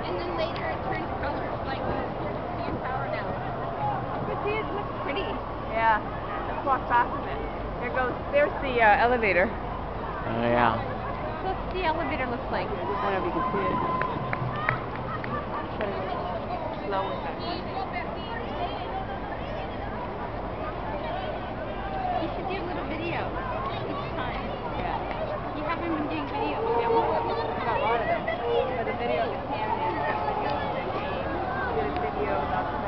And then later it turns colors, like Eiffel Tower now. But see, it looks pretty. Yeah. Let's walk past it. There's the elevator. Oh, yeah. So what's the elevator looks like? I don't know if you can see it. Try to go slow with it. You should do a little video each time. Yeah. You haven't been doing videos. Yeah, I got a lot of them. But the video of the canyon, the video of the name, did a video about the